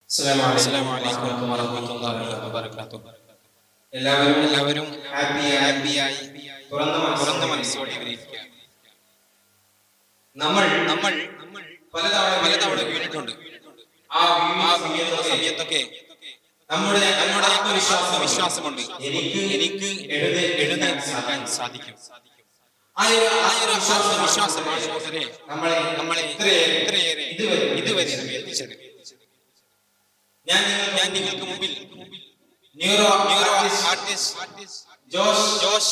അസ്സലാമു അലൈക്കും വറഹ്മത്തുള്ളാഹി വബറകാതുഹു. എല്ലാവരും ഹാപ്പിയായി തുറന്ന മനസ്സോടെ ഇരിക്കുക. നമ്മൾ പലതവണ വീണിട്ടുണ്ട്. ആ വീഴുന്ന സമയത്തൊക്കെ നമ്മുടെ ആത്മവിശ്വാസമുണ്ട്, എനിക്ക് എഴുന്നേൽക്കാൻ സാധിക്കും. ആ ഒരു ആത്മവിശ്വാസമാണ് നമ്മളെ ഇത്രയേറെ ഇതുവരെ എത്തിച്ചത്. ഞാൻ നിങ്ങൾക്ക് മുമ്പിൽ ന്യൂറോ ആർട്ടിസ്റ്റ് ജോഷ്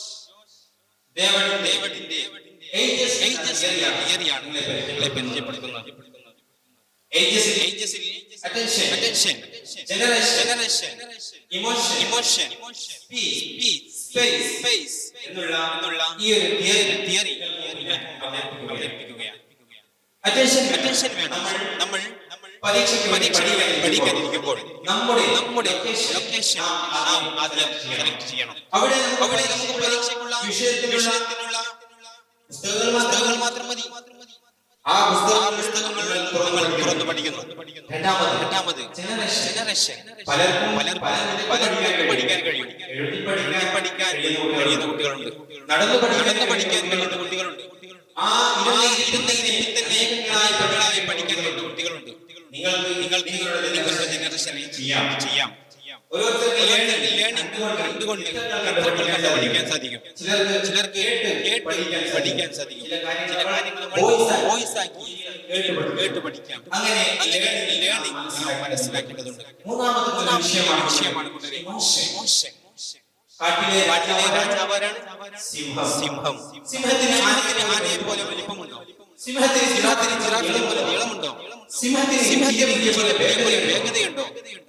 ഡേവിഡിന്റെ തിയറിയാണ് നിങ്ങളെ പരിചയപ്പെടുത്തുന്നത്. ഏജസിൽ അറ്റൻഷൻ, ജനറേഷൻ, ഇമോഷൻ, സ്പേസ് എന്നുള്ള ഈ ഒരു തിയറി അവതരിപ്പിക്കുകയാണ്. അറ്റൻഷൻ വേണം. നമ്മൾ പരീക്ഷയ്ക്ക് പഠിക്കാനിരിക്കുമ്പോൾ നമ്മുടെ ലൊക്കേഷൻ നാം ആദ്യം സെലക്ട് ചെയ്യണം. അവിടെ നമുക്ക് പരീക്ഷയ്ക്കുള്ള വിഷയത്തിനുള്ള പുസ്തകങ്ങൾ മാത്രം മതി. ആ പുസ്തകങ്ങൾ നമ്മൾ തുറന്നു പഠിക്കുന്നു. രണ്ടാമത് ജനറേഷൻ. പലർക്കും പഠിക്കാൻ കഴിയും. എഴുതി പഠിക്കാൻ കഴിയുന്ന കുട്ടികളുണ്ട്, നടന്നു പഠിക്കാൻ കഴിയുന്ന കുട്ടികളുണ്ട്. ആ പഠിക്കാൻ കഴിയുന്ന കുട്ടികളുണ്ട്. നിങ്ങൾക്ക് നിങ്ങളുടെ ജനറേഷനിൽ ചെയ്യാം. ലേണിംഗ് പഠിക്കാൻ സാധിക്കും. ചിലർക്ക് കേട്ട് പഠിക്കാൻ സാധിക്കും. ചില കാര്യങ്ങൾ വോയിസ് ആക്കി കേട്ട് പഠിക്കാം. അങ്ങനെ ലേണിംഗ് മനസ്സിലാക്കേണ്ടതുണ്ട്. മൂന്നാമത്തെ വിഷയമാണ് ഇമോഷൻ. കാട്ടിലെ രാജാവാരാണ് സിംഹം. സിംഹത്തിന് ആനയെ പോലെ വലിപ്പമുണ്ടോ? സിംഹത്തിന് ജിറാഫിനെ പോലെ നീളമുണ്ടോ? സിംഹത്തിന് വേഗതയുണ്ടോ?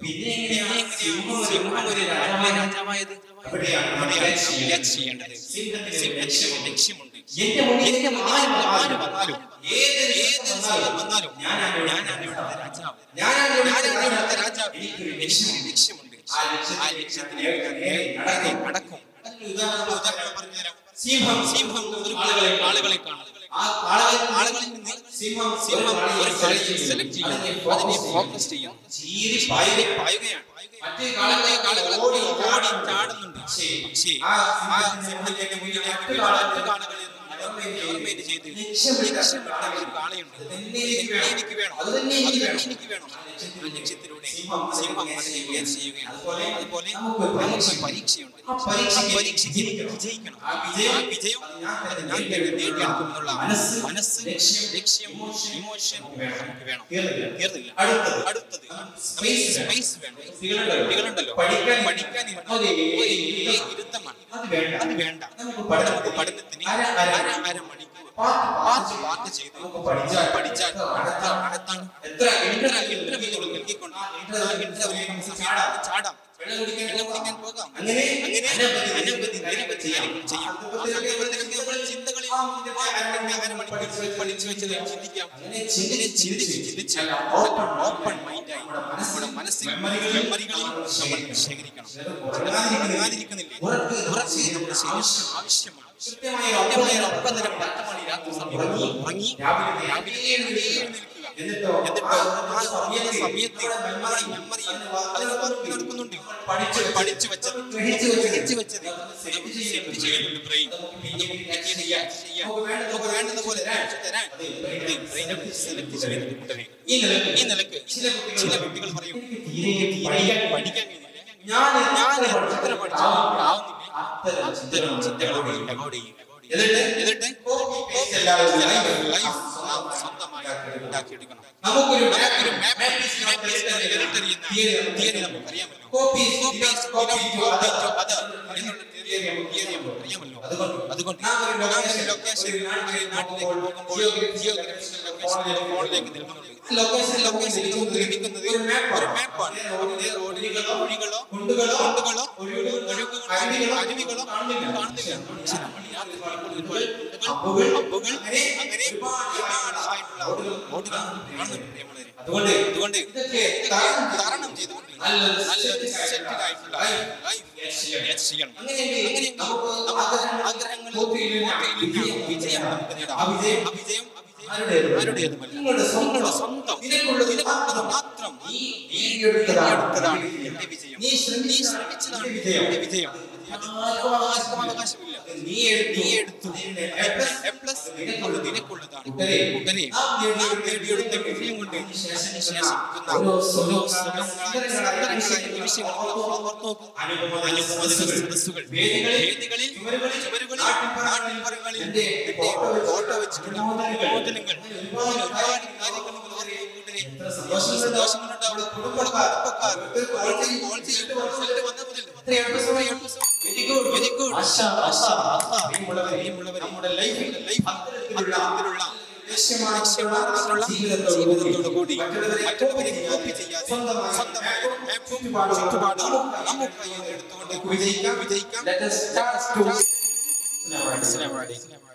സിംഹം ഒരു രാജാവായത് അവിടെയാണ് ചെയ്യേണ്ടത്. ലക്ഷ്യമുണ്ട്. എന്റെ ആര് വന്നാലും ഏത് വന്നാലും ഞാനാണ് ഇവിടുത്തെ രാജാവ്. ലക്ഷ്യമുണ്ട്. ആ ലക്ഷ്യത്തിലേക്ക് നടക്കും. ഉദാഹരണം പറഞ്ഞുതരാം. സിംഹം ഒരു ആളുകളെ കാണും. ആ ആളുകളിൽ നിന്ന് സിംഹം ഒരു സെലക്ട് ചെയ്യും, അതിനെ ഫോക്കസ് ചെയ്യും, പായുകയാണ്. മറ്റു കാളുകൾ ഓടി ചാടുന്നുണ്ട്. പക്ഷേ ആ സിംഹത്തിന്റെ മുന്നിലേക്ക് കാളുകളിൽ ചെയ്ത് ലക്ഷ്യമിട്ട ഒരു കാളയുണ്ട്. എനിക്ക് വേണം. ലക്ഷ്യത്തിലൂടെ സിംഹം അതിനെ ചെയ്യുകയാണ്. അതുപോലെ നമുക്ക് പരീക്ഷയുണ്ട്. പരീക്ഷയ്ക്ക് വിജയിക്കണം. ആ വിജയം ഞാൻ നേടിയെടുക്കുമെന്നുള്ള മനസ്സ്, ലക്ഷ്യം, ഇമോഷൻ നമുക്ക് വേണം. തീർന്നില്ല. അടുത്തത് സ്പേസ് വേണം. കുട്ടികളുണ്ടല്ലോ, പഠിക്കാൻ ഇരുത്തമാണ്. അത് വേണ്ട. നമുക്ക് പഠനത്തിന് അരമണിക്കൂർ പാർട്ട് ചെയ്ത് പഠിച്ചാൽ അടുത്താണ്. എത്ര ഇന്റർവ്യൂകൾ നൽകിക്കൊണ്ട് ചാടാം, വെള്ളം കുടിക്കാൻ പോകാം. അങ്ങനെ അനവധി ചെയ്യാം. ചിന്തകളിൽ പഠിച്ചു വെച്ചത് ചിന്തിക്കാം. ചിന്തിച്ച് ഓപ്പൺ മൈൻഡായി നമ്മുടെ മനസ്സിൽ മെമ്മറികളിൽ നമ്മൾ ശേഖരിക്കണം. ഉറങ്ങാതിരിക്കുന്നില്ലേ? നമ്മുടെ ശരീരത്തിന് ആവശ്യമാണ്. കൃത്യമായ ഒപ്പന്തരം 10 മണി രാത്രി ഉറങ്ങി രാവിലെ എഴുന്നേൽക്കുക. എന്നിട്ടോ ആ സമയത്ത് മെമ്മറി അതിന് വർക്ക് നടക്കുന്നുണ്ട്. പഠിച്ചു വെച്ചത് ബ്രെയിൻ നമുക്ക് വേണ്ടുന്ന പോലെ ഈ നിലക്ക് ചില കുട്ടികൾ പറയും, പഠിക്കാൻ കഴിയുന്നില്ല, ഞാൻ എത്ര പഠിച്ചാലും ആവുന്നില്ല. അത്തരം ചിന്തകളോടെ എന്നിട്ട് ലൈഫ് സ്വന്തമായി ഉണ്ടാക്കിയെടുക്കണം. നമുക്കൊരു തിയറി നമുക്ക് അറിയാമല്ലോ. അറിയാമല്ലോ. അതുകൊണ്ട് ലൊക്കേഷൻ നാട്ടിലേക്ക് പോകുമ്പോൾ ഫോണിലേക്ക് നൽകുന്നുണ്ട്. ലൊക്കേഷൻ നമുക്ക് ലഭിക്കുന്നത് ഒരു മാപ്പാണ്. വഴികളോ കുണ്ടുകളോ അരുവികളോ കാണുന്നില്ല. അമ്പുകൾ അങ്ങനെ ഒരുപാടായിട്ടുള്ള ഓടുകൾ കാണുന്നുണ്ട്. അതുകൊണ്ട് തരണം ചെയ്തുകൊണ്ട് നല്ലൊരു സെറ്റിൽ ആയിട്ടുള്ള ലൈഫ് ചെയ്യണം. അങ്ങനെ ആഗ്രഹങ്ങൾ വിജയം നമുക്ക് നേടാം. ആ വിജയം ആരുടേതുമല്ല, നിങ്ങളുടെ സ്വന്തം. നിനക്കുള്ളത് മാത്രം നീ നേടിയെടുത്തതാണ് എന്റെ വിജയം. നീ ശ്രമിച്ചതാണ് എന്റെ വിജയം. ആർക്കും അവകാശമില്ല. നീ എടുത്തു. നിനക്കുള്ളതാണ്. കൂട്ടരെ നാം നേടിയെടുത്ത വിജയം കൊണ്ട് വേദികളിൽ ഫോട്ടോ വെച്ചിട്ടുള്ള മോചനങ്ങൾ ഒരുപാട് കാര്യങ്ങൾ സന്തോഷങ്ങളുണ്ടാവും. കുടുംബക്കാർ വെരി ഗുഡ്. നമ്മുടെ ലൈഫിൽ അത്തരത്തിലുള്ള ജീവിതത്തോടു കൂടി മറ്റുള്ളവരെ കോപ്പി ചെയ്യാതെ സ്വന്തമായി ചുറ്റുപാട് നമുക്ക് എടുത്തുകൊണ്ട് വിജയിക്കാം.